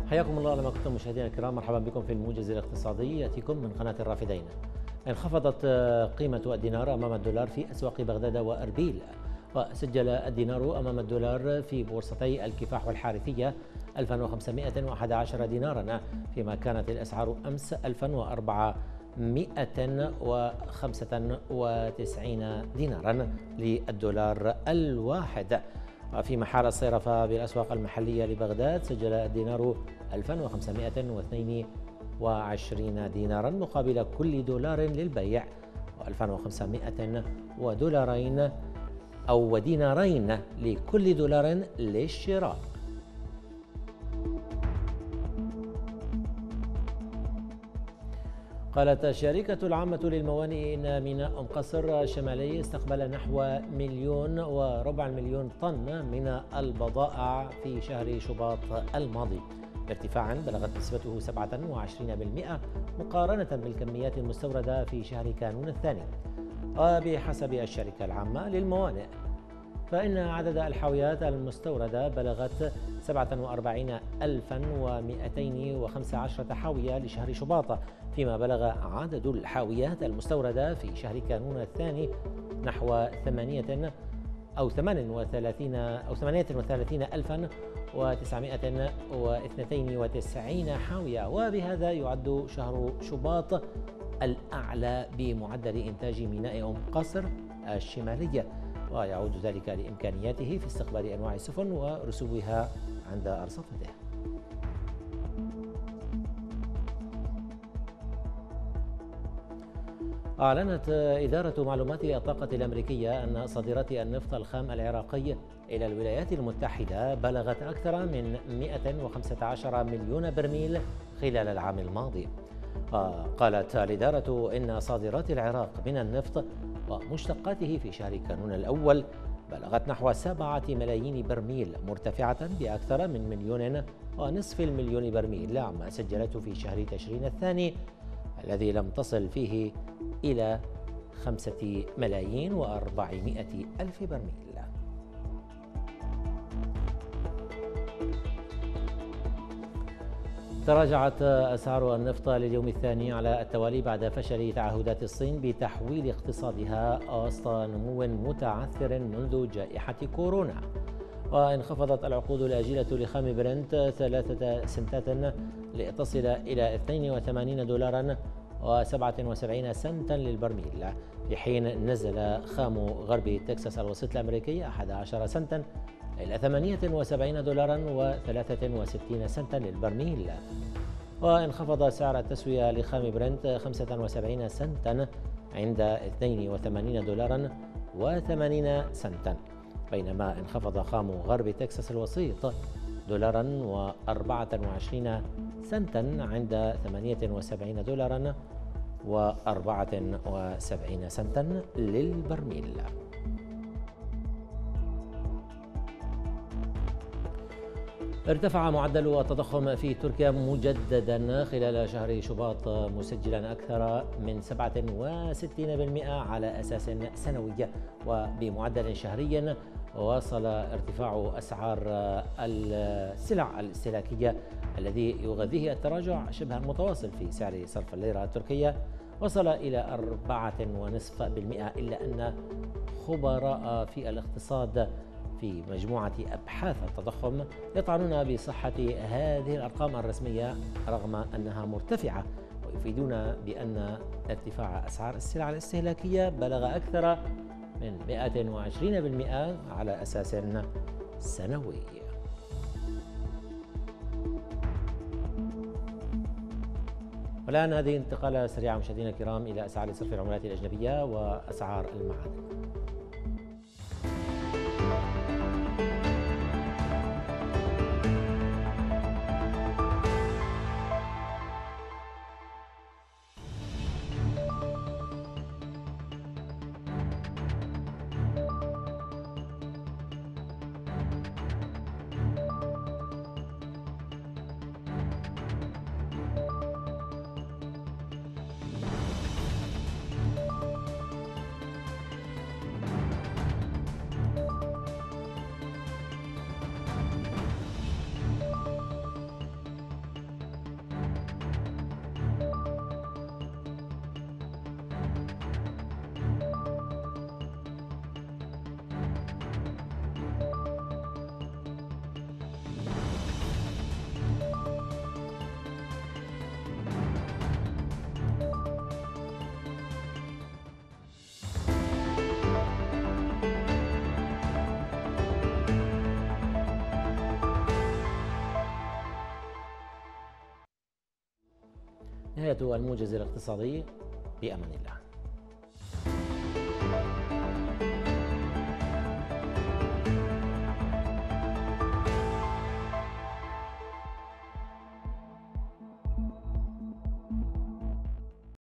حياكم الله لما كنتم مشاهدينا الكرام، مرحبا بكم في الموجز الاقتصادي ياتيكم من قناة الرافدين. انخفضت قيمة الدينار أمام الدولار في أسواق بغداد وأربيل، وسجل الدينار أمام الدولار في بورصتي الكفاح والحارثية 1511 دينارا، فيما كانت الأسعار أمس 1495 دينارا للدولار الواحد. وفيما حال الصرافة بالأسواق المحلية لبغداد، سجل الدينار 1522 دينارا مقابل كل دولار للبيع، و2500 ودولارين أو دينارين لكل دولار للشراء. قالت الشركة العامة للموانئ إن ميناء أم قصر الشمالي استقبل نحو 1.4 مليون طن من البضائع في شهر شباط الماضي، بارتفاع بلغت نسبته 27% مقارنة بالكميات المستوردة في شهر كانون الثاني. وبحسب الشركة العامة للموانئ، فإن عدد الحاويات المستوردة بلغت 47,215 حاوية لشهر شباط، فيما بلغ عدد الحاويات المستوردة في شهر كانون الثاني نحو 38,992 حاوية. وبهذا يعد شهر شباط الأعلى بمعدل إنتاج ميناء أم قصر الشمالية، ويعود ذلك لإمكانياته في استقبال أنواع السفن ورسوبها عند أرصفته. أعلنت إدارة معلومات الطاقة الأمريكية أن صادرات النفط الخام العراقي إلى الولايات المتحدة بلغت أكثر من 115 مليون برميل خلال العام الماضي. قالت الإدارة إن صادرات العراق من النفط ومشتقاته في شهر كانون الأول بلغت نحو 7 ملايين برميل، مرتفعة بأكثر من 1.5 مليون برميل عما سجلته في شهر تشرين الثاني الذي لم تصل فيه إلى 5,400,000 برميل. تراجعت أسعار النفط لليوم الثاني على التوالي بعد فشل تعهدات الصين بتحويل اقتصادها وسط نمو متعثر منذ جائحة كورونا. وانخفضت العقود الآجلة لخام برنت 3 سنتات لتصل إلى 82 دولارا و77 سنتا للبرميل، في حين نزل خام غرب تكساس الوسيط الأمريكي 11 سنتا إلى 78 دولارا و63 سنتا للبرميل. وانخفض سعر التسوية لخام برنت 75 سنتا عند 82 دولارا و80 سنتا، بينما انخفض خام غرب تكساس الوسيط دولارا و24 سنتا عند 78 دولارا و74 سنتا للبرميل. ارتفع معدل التضخم في تركيا مجددا خلال شهر شباط، مسجلا أكثر من 67% على أساس سنوي، وبمعدل شهري وصل ارتفاع أسعار السلع الاستهلاكية الذي يغذيه التراجع شبه المتواصل في سعر صرف الليرة التركية وصل إلى 4.5%، إلا أن خبراء في الاقتصاد في مجموعة أبحاث التضخم يطعنون بصحة هذه الأرقام الرسمية رغم أنها مرتفعة، ويفيدون بأن ارتفاع أسعار السلع الاستهلاكية بلغ أكثر من 120% على أساس سنوي. والآن هذه انتقالة سريعة مشاهدينا الكرام إلى أسعار صرف العملات الأجنبية وأسعار المعادن. نهاية الموجز الاقتصادي، بأمان الله.